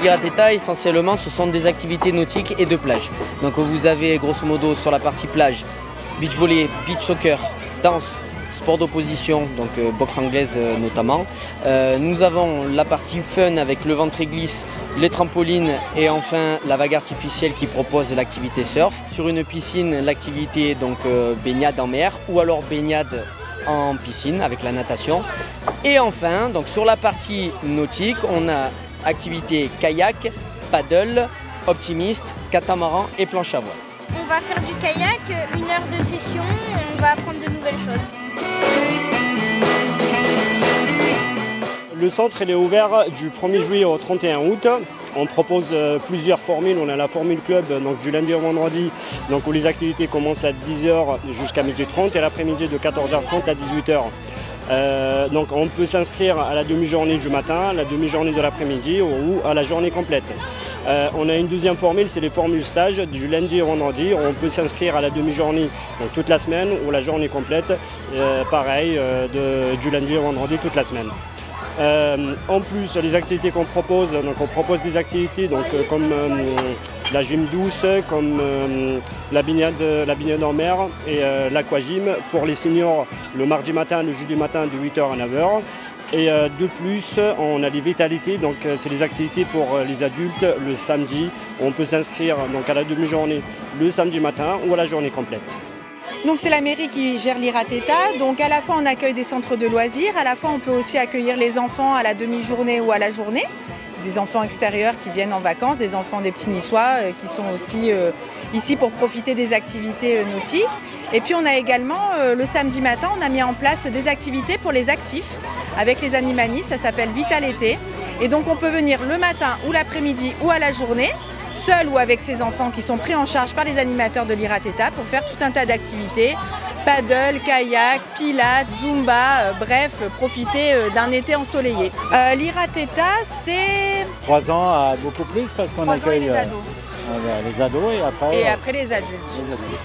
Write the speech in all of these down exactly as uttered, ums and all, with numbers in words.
l'Irateta, essentiellement, ce sont des activités nautiques et de plage. Donc vous avez grosso modo sur la partie plage, beach volley, beach soccer, danse, sport d'opposition, donc euh, boxe anglaise euh, notamment. Euh, nous avons la partie fun avec le ventre et glisse, les trampolines et enfin la vague artificielle qui propose l'activité surf. Sur une piscine, l'activité donc euh, baignade en mer ou alors baignade en piscine avec la natation. Et enfin, donc sur la partie nautique, on a activité kayak, paddle, optimiste, catamaran et planche à voile. On va faire du kayak, une heure de session, on va apprendre de nouvelles choses. Le centre il est ouvert du premier juillet au trente et un août. On propose plusieurs formules. On a la formule club donc du lundi au vendredi donc où les activités commencent à dix heures jusqu'à midi trente et l'après-midi de quatorze heures trente à dix-huit heures. Euh, donc on peut s'inscrire à la demi-journée du matin, à la demi-journée de l'après-midi ou à la journée complète. Euh, on a une deuxième formule, c'est les formules stage du lundi au vendredi. On peut s'inscrire à la demi-journée donc toute la semaine ou la journée complète, euh, pareil euh, de, du lundi au vendredi toute la semaine. Euh, en plus, les activités qu'on propose, donc on propose des activités donc, euh, comme euh, la gym douce, comme euh, la, baignade, la baignade en mer et euh, l'aquagym pour les seniors le mardi matin, le jeudi matin de huit heures à neuf heures. Et euh, de plus, on a les vitalités, donc euh, c'est des activités pour euh, les adultes le samedi. On peut s'inscrire donc à la demi-journée le samedi matin ou à la journée complète. Donc c'est la mairie qui gère l'Irateta, donc à la fois on accueille des centres de loisirs, à la fois on peut aussi accueillir les enfants à la demi-journée ou à la journée, des enfants extérieurs qui viennent en vacances, des enfants des petits niçois euh, qui sont aussi euh, ici pour profiter des activités euh, nautiques. Et puis on a également, euh, le samedi matin, on a mis en place des activités pour les actifs avec les animalistes, ça s'appelle Vital Été. Et donc on peut venir le matin ou l'après-midi ou à la journée, seul ou avec ses enfants qui sont pris en charge par les animateurs de l'Irateta pour faire tout un tas d'activités, paddle, kayak, pilates, zumba, euh, bref, profiter euh, d'un été ensoleillé. Euh, L'Irateta, c'est... trois ans à beaucoup plus parce qu'on accueille les ados. Euh, les ados et après, Et après les adultes. les adultes.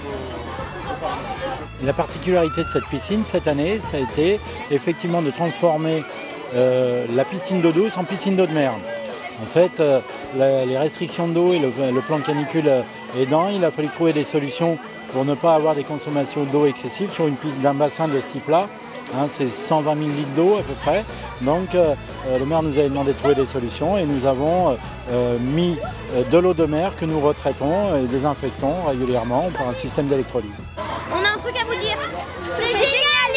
La particularité de cette piscine cette année, ça a été effectivement de transformer euh, la piscine d'eau douce en piscine d'eau de mer. En fait, euh, la, les restrictions d'eau et le, le plan canicule aidant, il a fallu trouver des solutions pour ne pas avoir des consommations d'eau excessives sur une piste d'un bassin de ce type-là. Hein, c'est cent vingt mille litres d'eau à peu près. Donc euh, le maire nous avait demandé de trouver des solutions et nous avons euh, mis de l'eau de mer que nous retraitons et désinfectons régulièrement par un système d'électrolyse. On a un truc à vous dire, c'est génial!